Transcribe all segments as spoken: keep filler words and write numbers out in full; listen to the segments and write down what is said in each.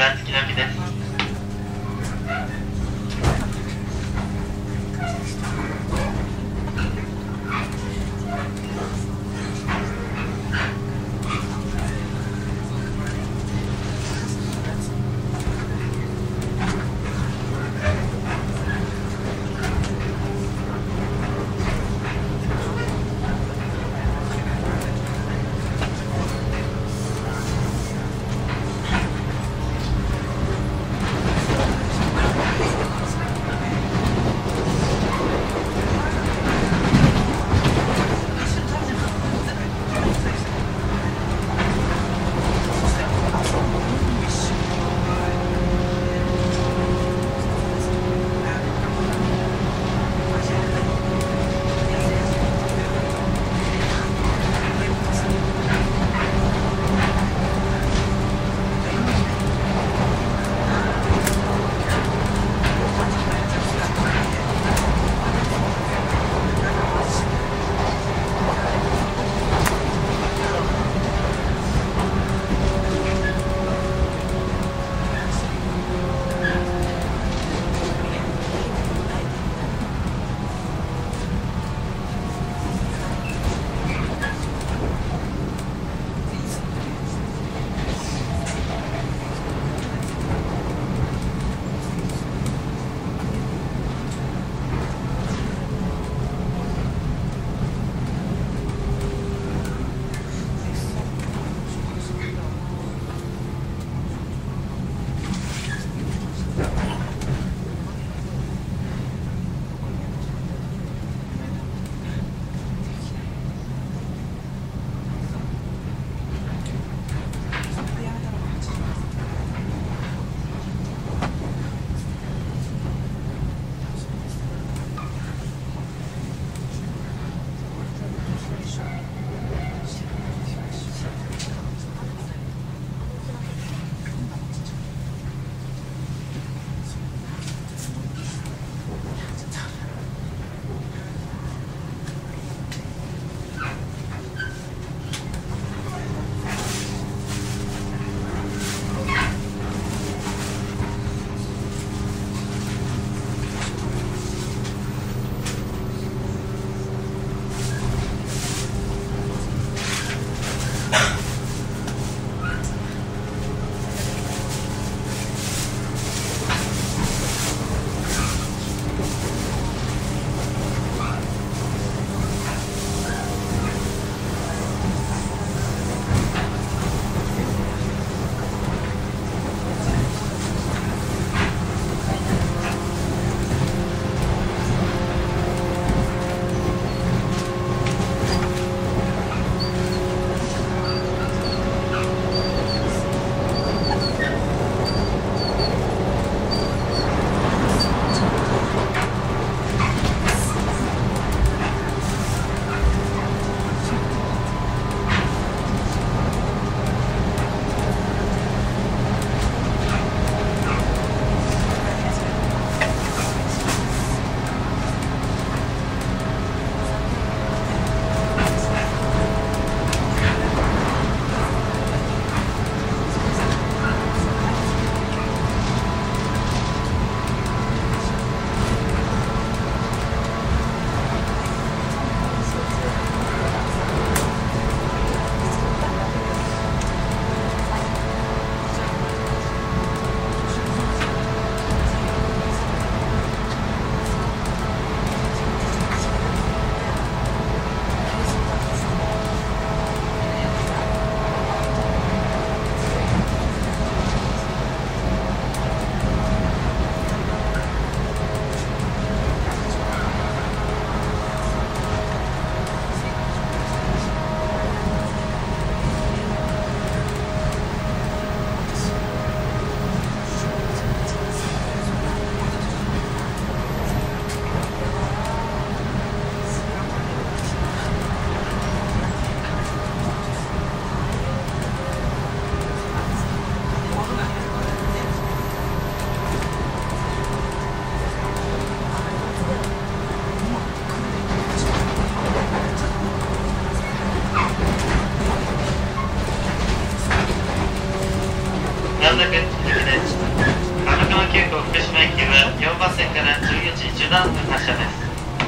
は月並みです。 段発車です。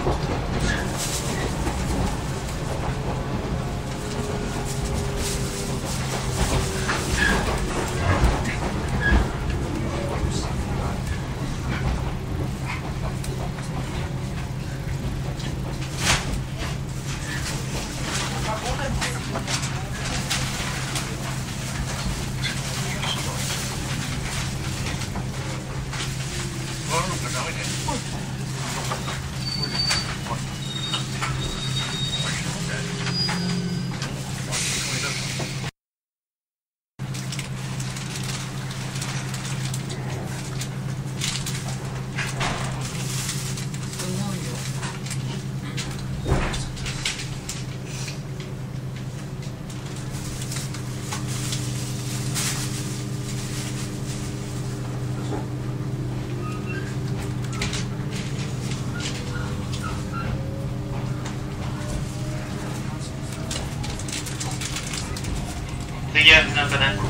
次は船岡です。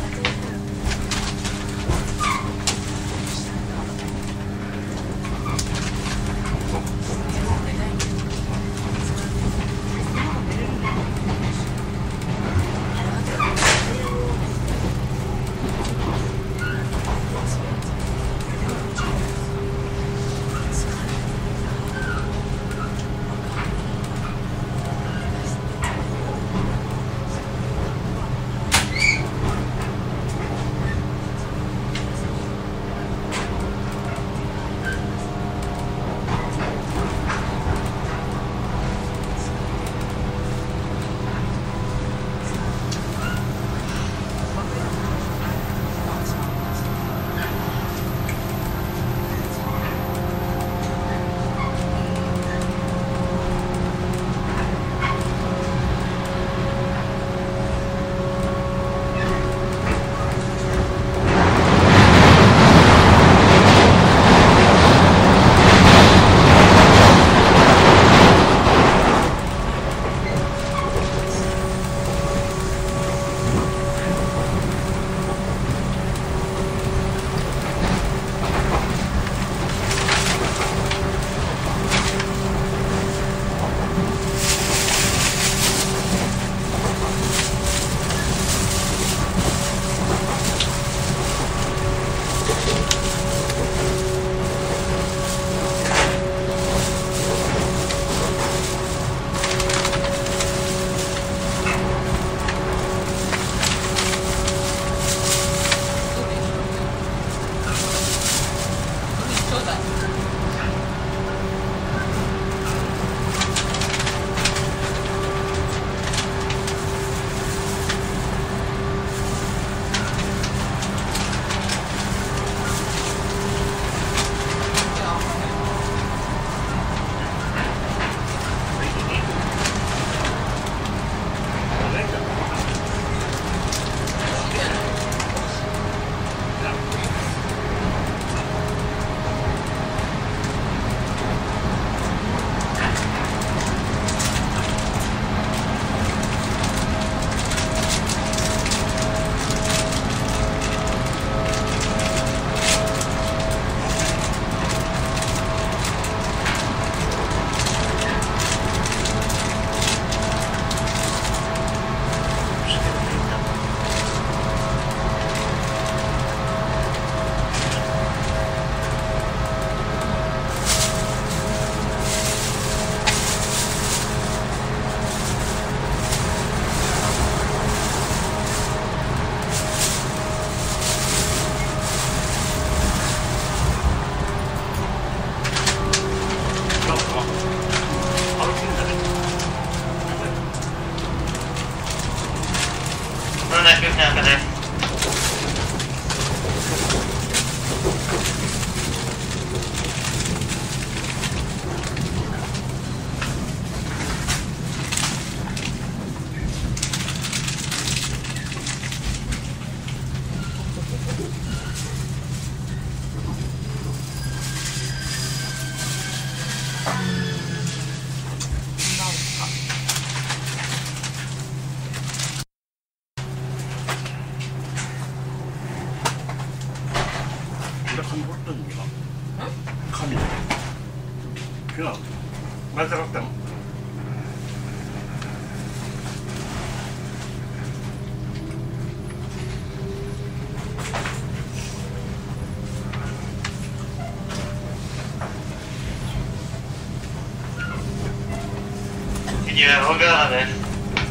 違う。間違ったの。 次は小川です。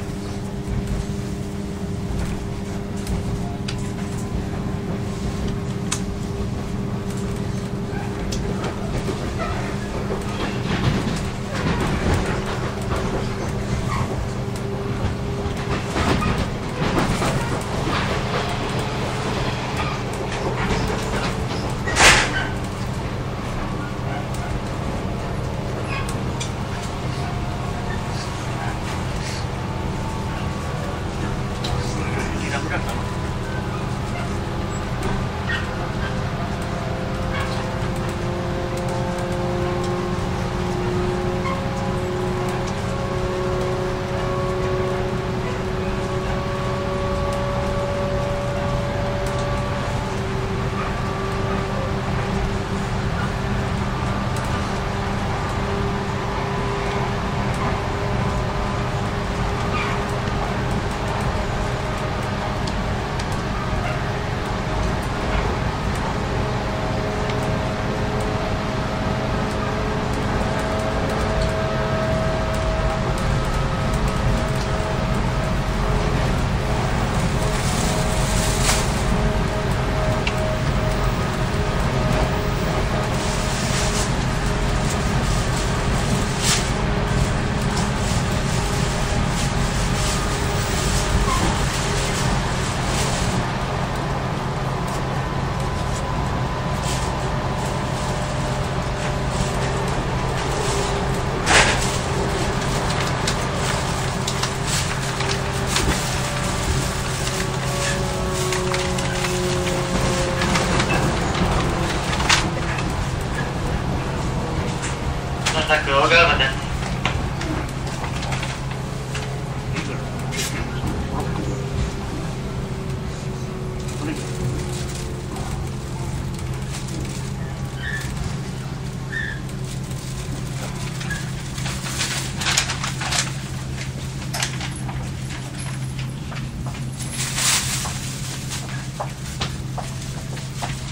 まさく小川です。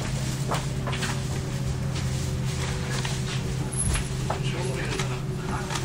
しょうがないな。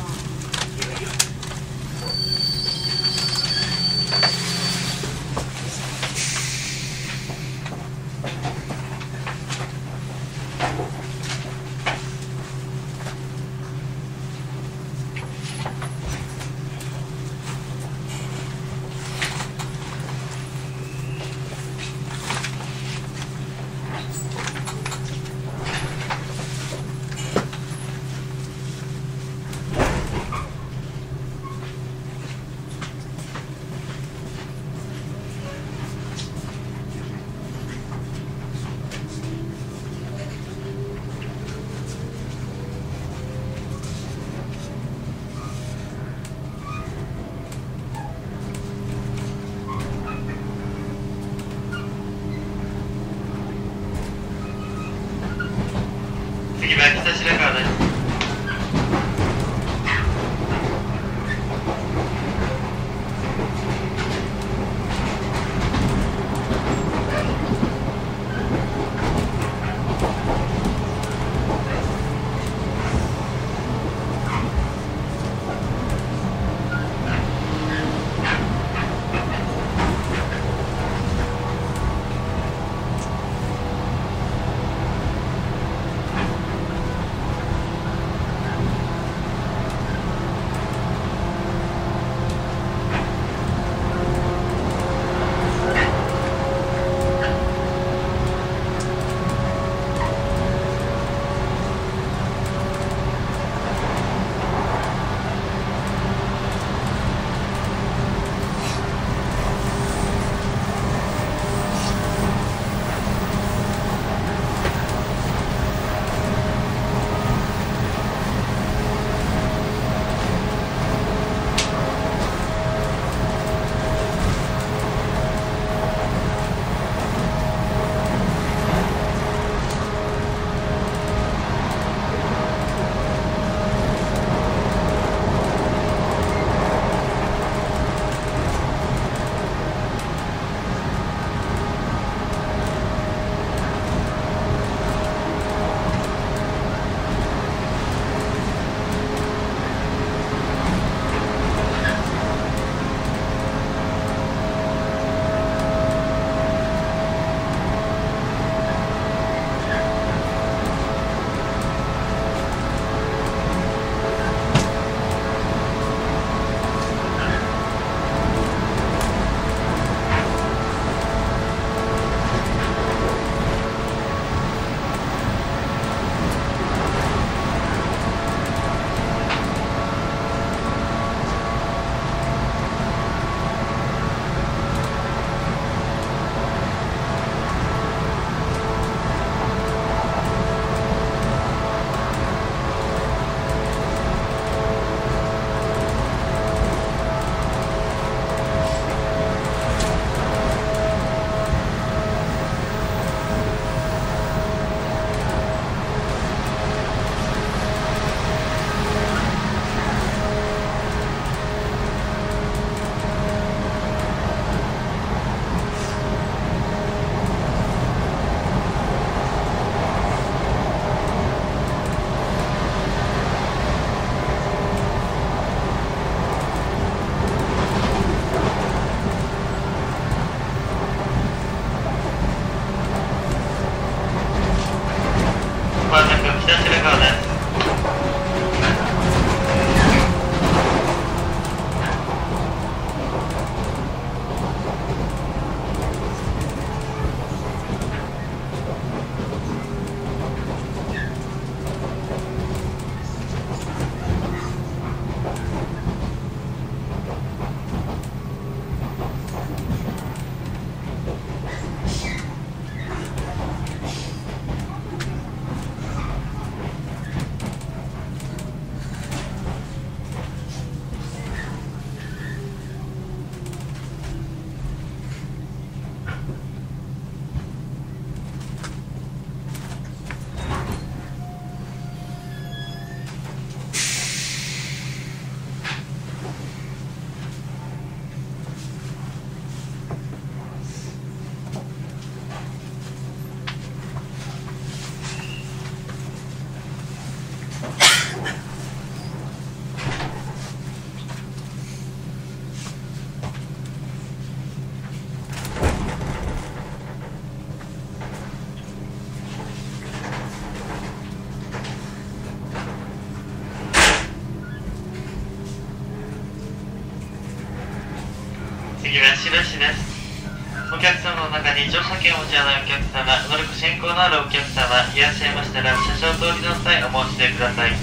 次は白石です。お客様の中に乗車券をお持ちのないお客様、乗り越し変更のあるお客様いらっしゃいましたら、車掌通りの際お申し出ください。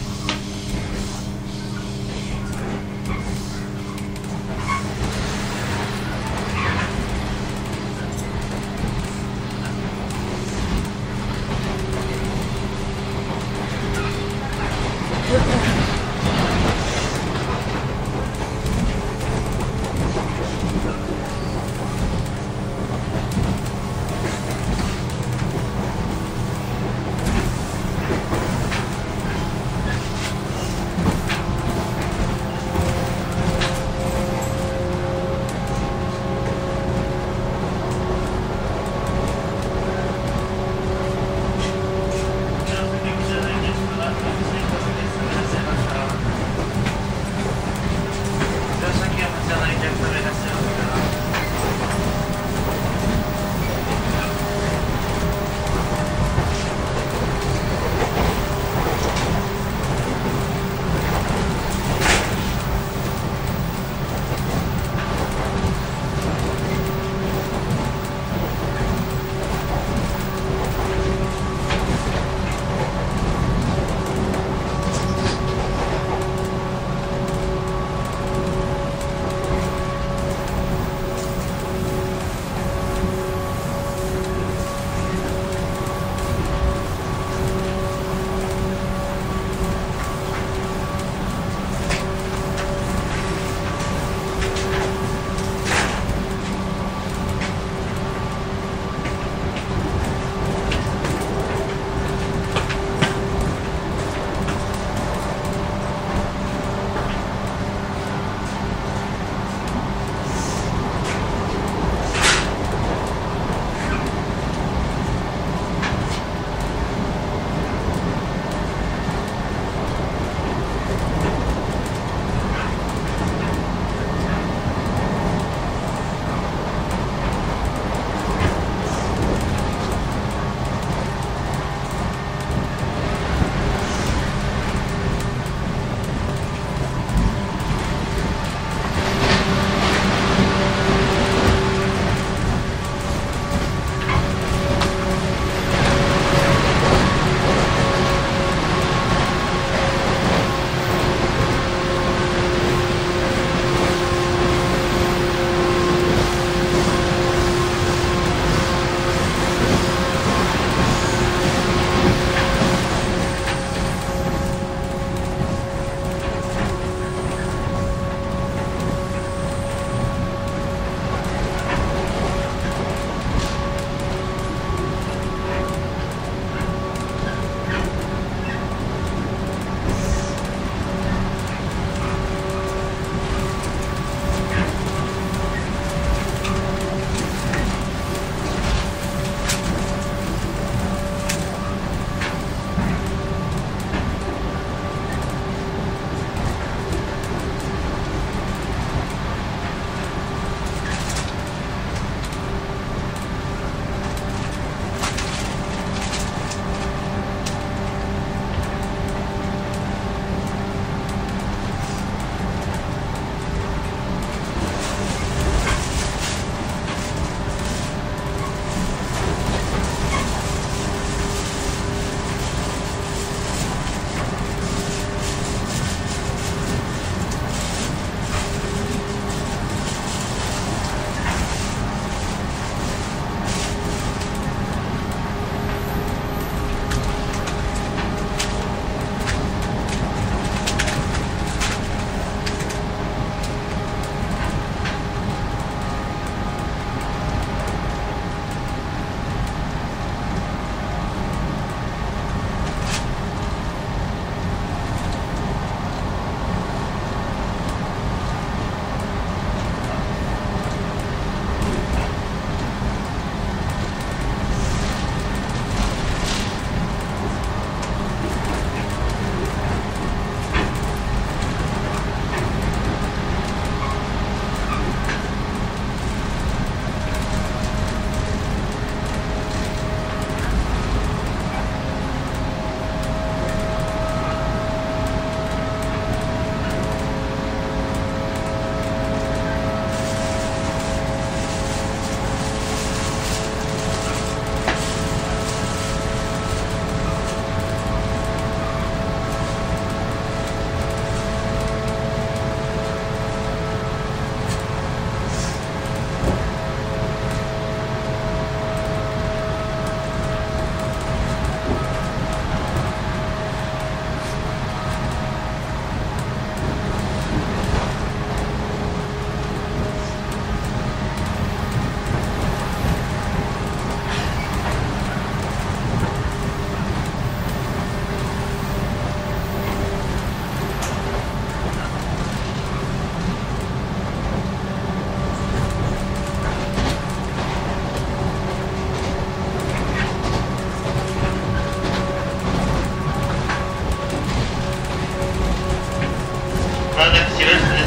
まもなく白石です。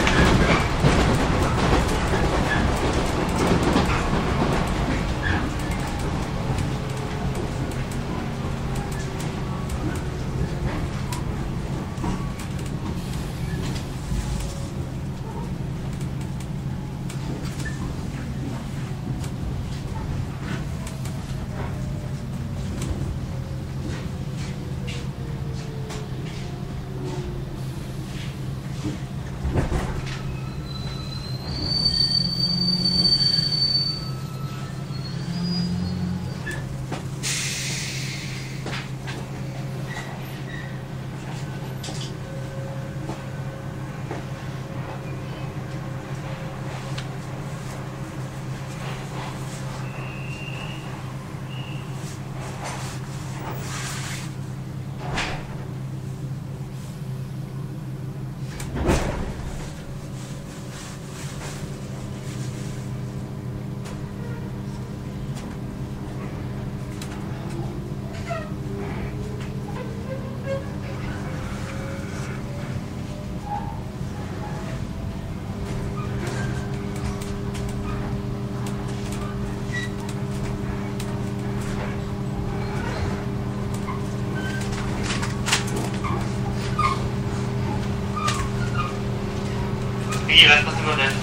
次ラストスローです。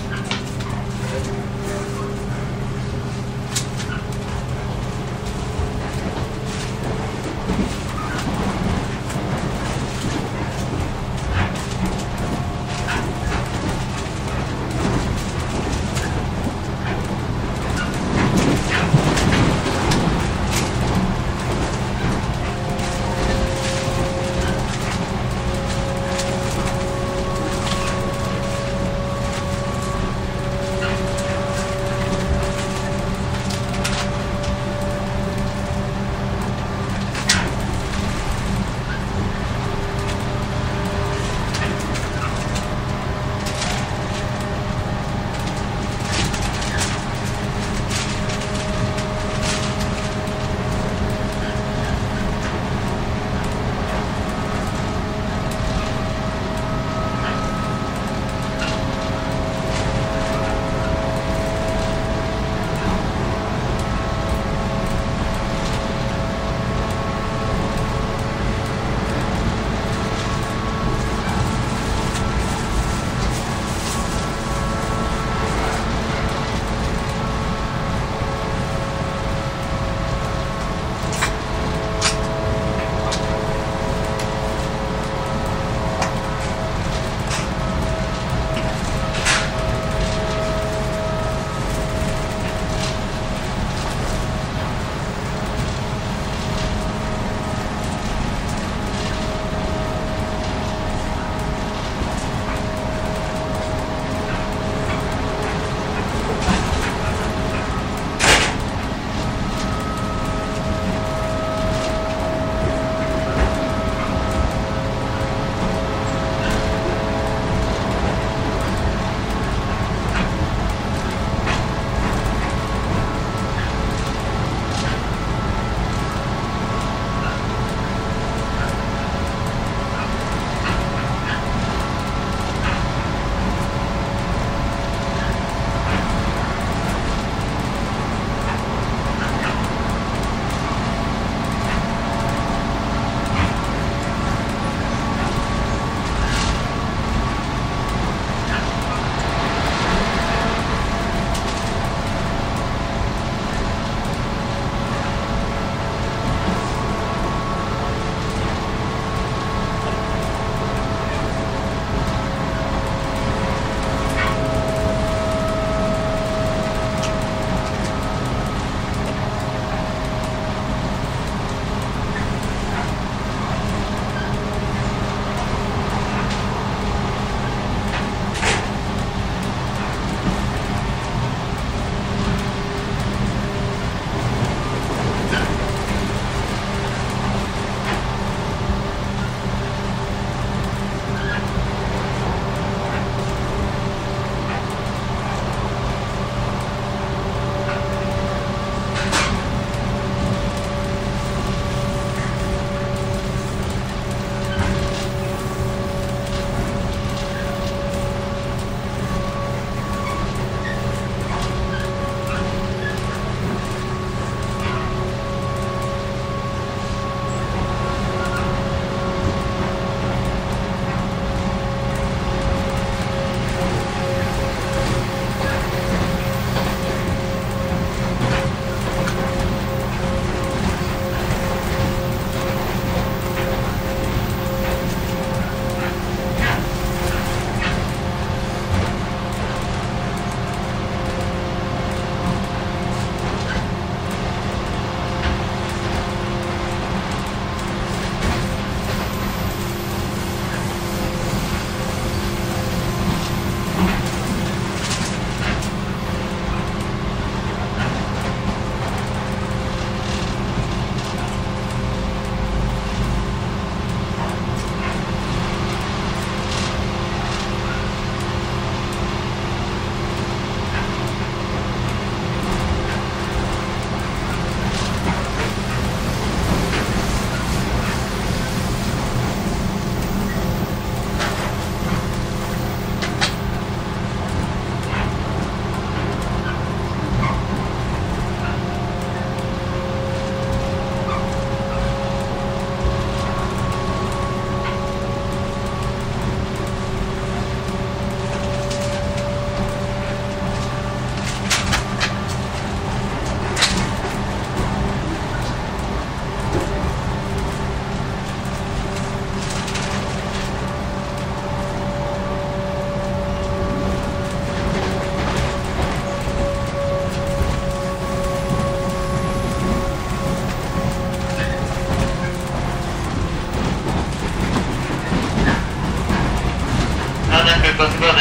なくご都合です。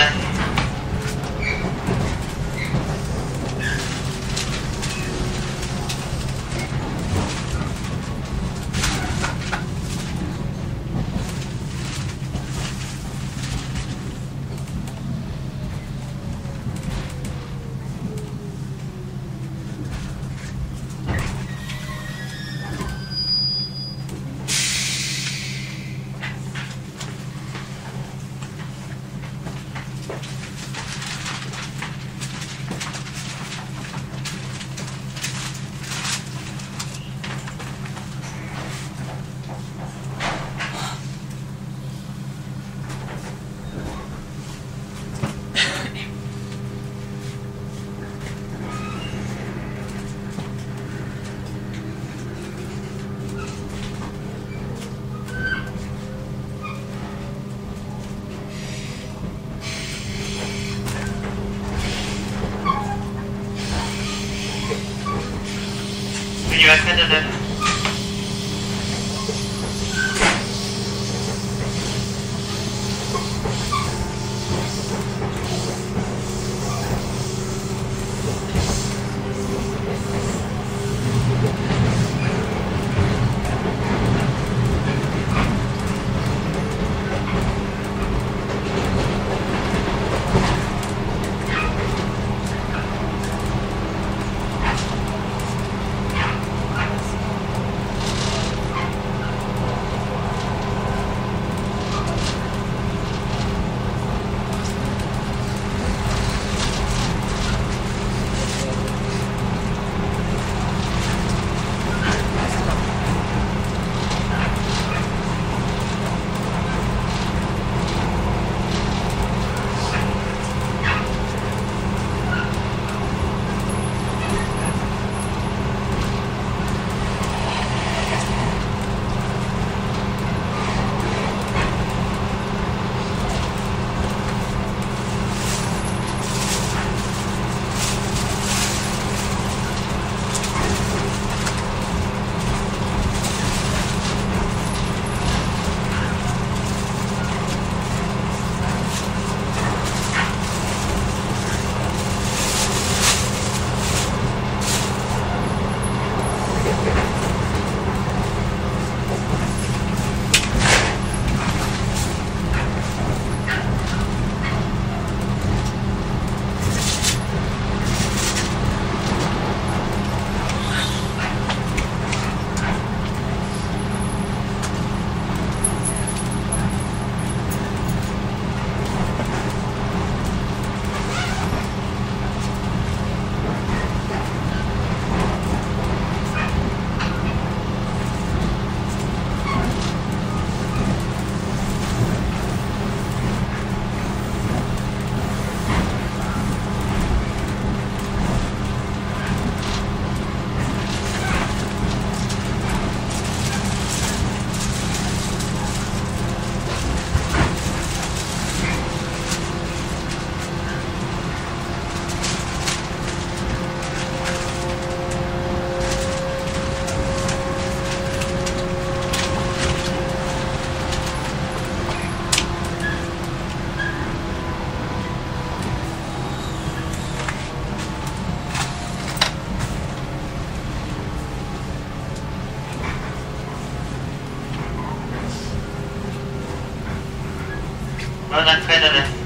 次は患者です。まもなく解除です。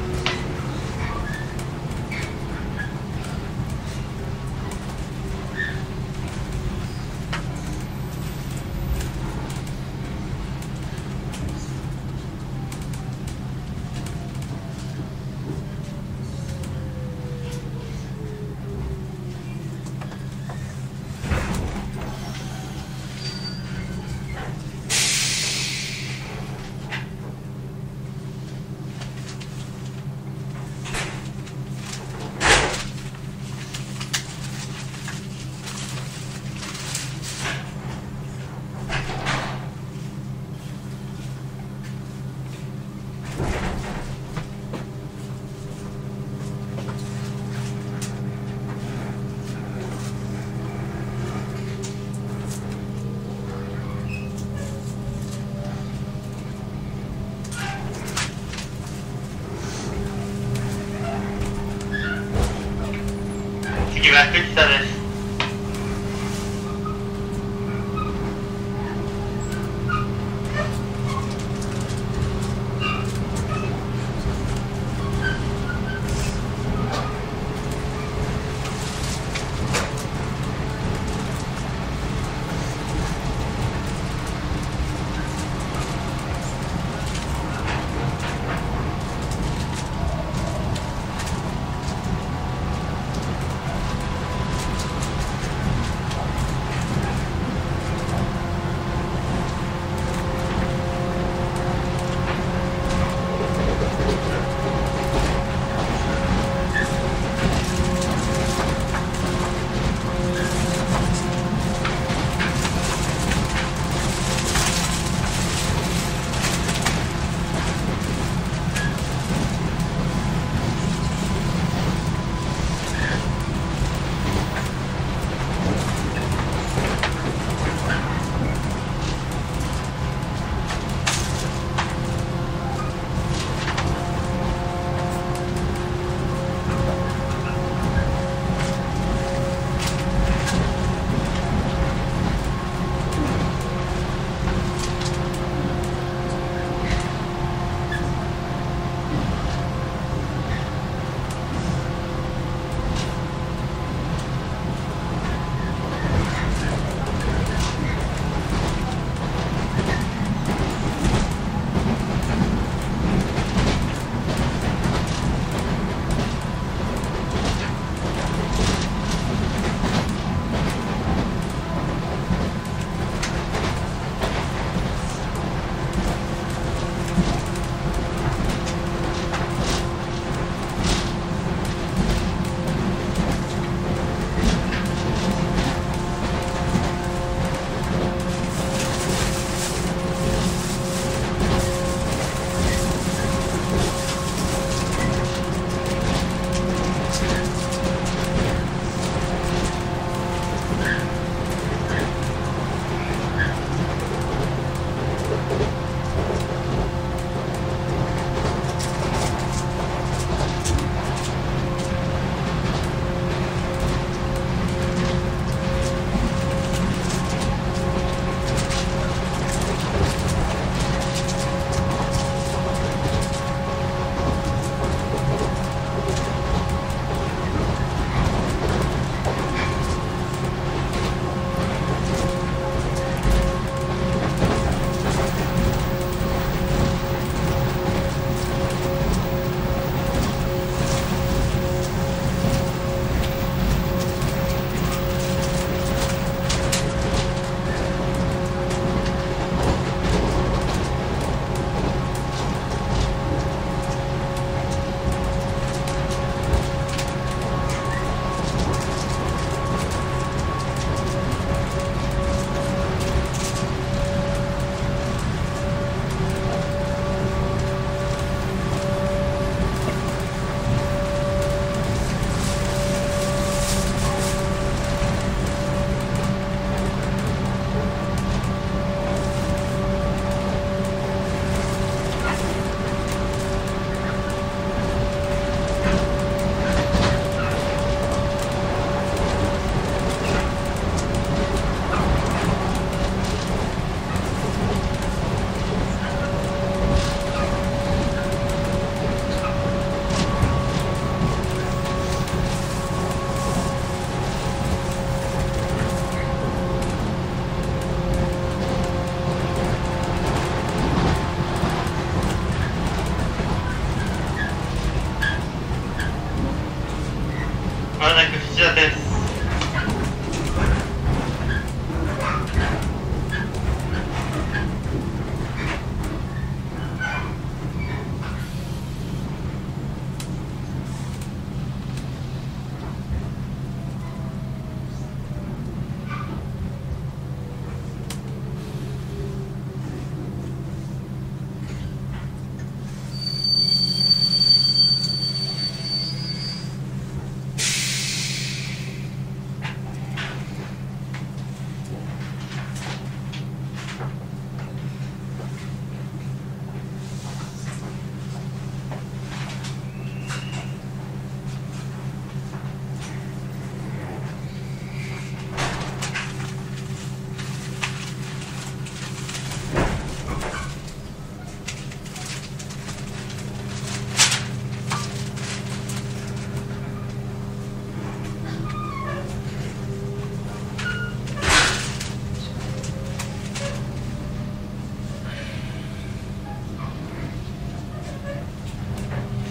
次は藤田です。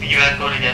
次は氷です。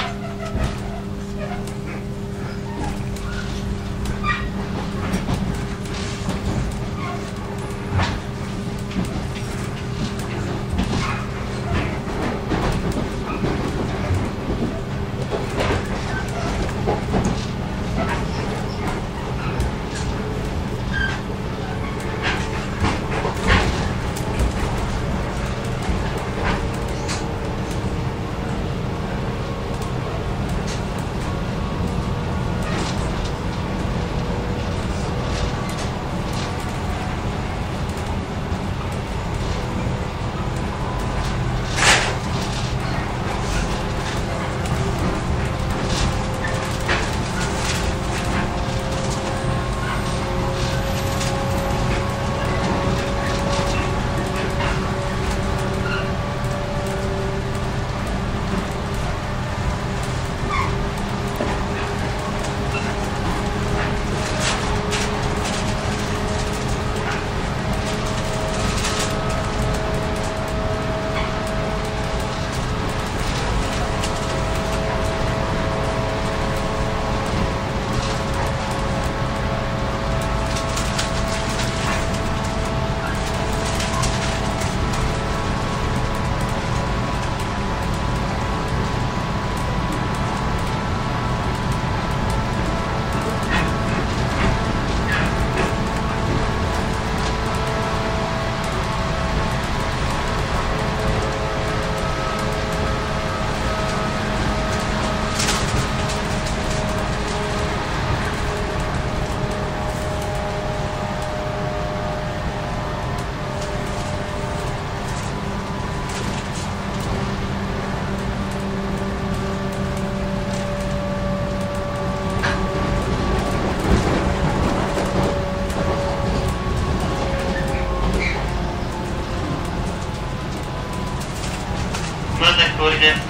まずは氷です。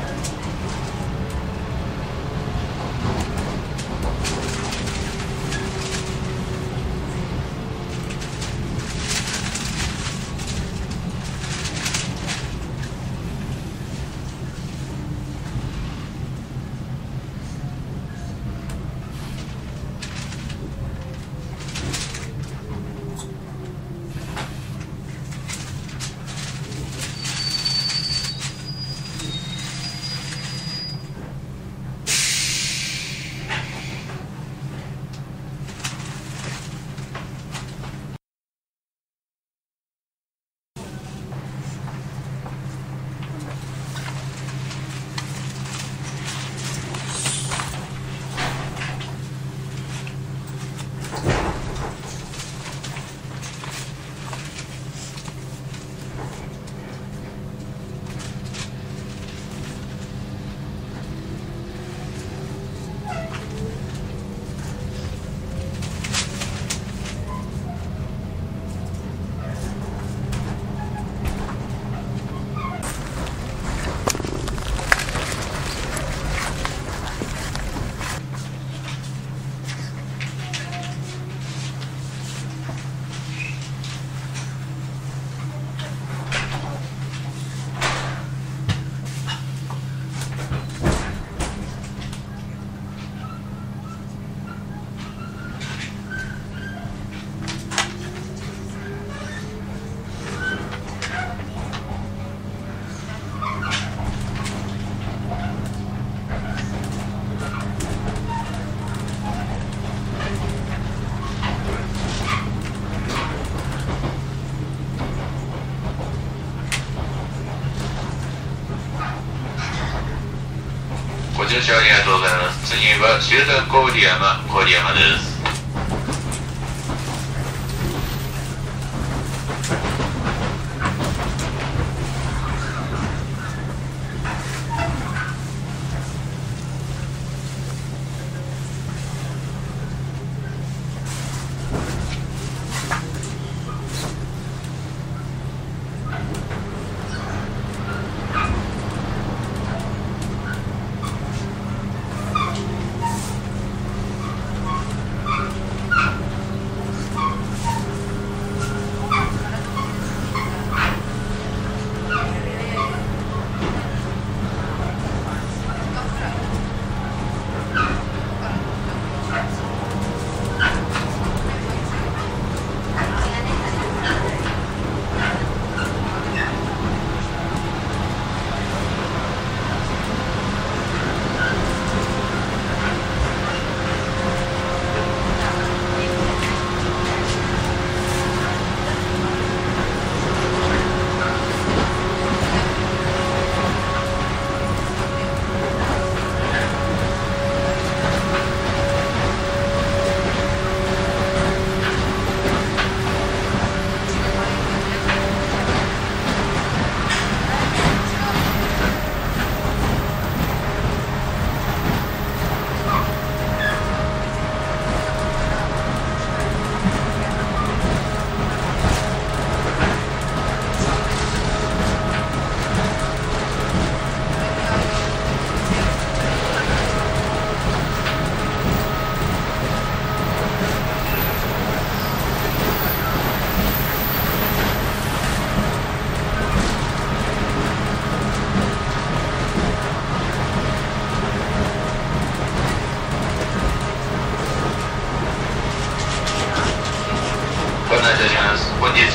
ご乗車ありがとうございます。次は終点郡山、郡山です。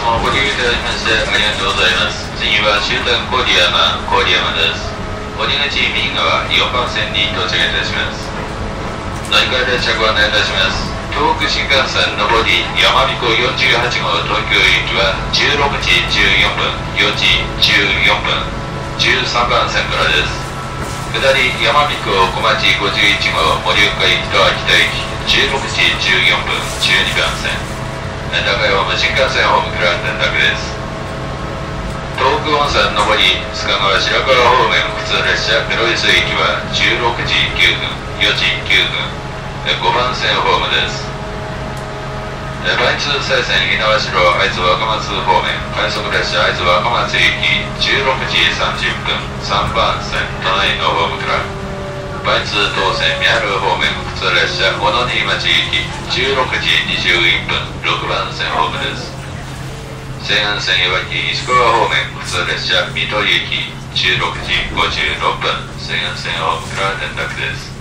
もご利用いただきましてありがとうございます。次は終点郡山、郡山です。お出口右側よんばん線に到着いたします。乗り換え列車ご案内いたします。東北新幹線上りやまびこよんじゅうはち号東京行きはじゅうろくじじゅうよんぷん、よじじゅうよんぷん、じゅうさんばん線からです。下りやまびこ小町ごじゅういち号盛岡行きと秋田行きじゅうろくじじゅうよんぷん、じゅうにばん線。高山新幹線ホームから転落です。東北本線上り須賀川白川方面普通列車黒磯行きはじゅうろくじきゅうふん、よじきゅうふん、ごばん線ホームです。磐越西線猪苗代会津若松方面快速列車会津若松行きじゅうろくじさんじゅっぷん、さんばん線隣のホームから磐越東線宮原方面普通列車小野新町行きじゅうろくじにじゅういっぷん、ろくばん線ホームです。西岸線いわき石川方面普通列車水戸行きじゅうろくじごじゅうろっぷん、西岸線ホームから連絡です。